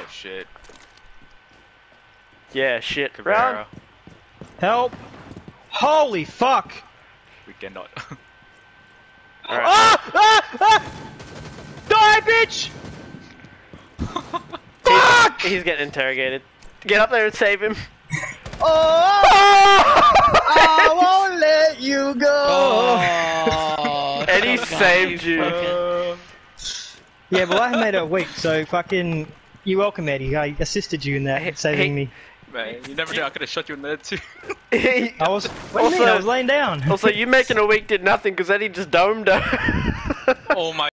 shit. Yeah, shit. Cabrera. Round. Help! Holy fuck! We cannot. Alright. Ah! Ah! Ah! Die, bitch! Fuck! He's getting interrogated. Get up there and save him. Oh! I won't let you go! Oh, Eddie come on, saved you. Yeah, well I made it a week, so fucking... You're welcome, Eddie. I assisted you in that, saving me. Man, you never knew I could have shot you in there too. I was... What do you mean? I was laying down. Also, you making a week did nothing because Eddie just domed her. Oh my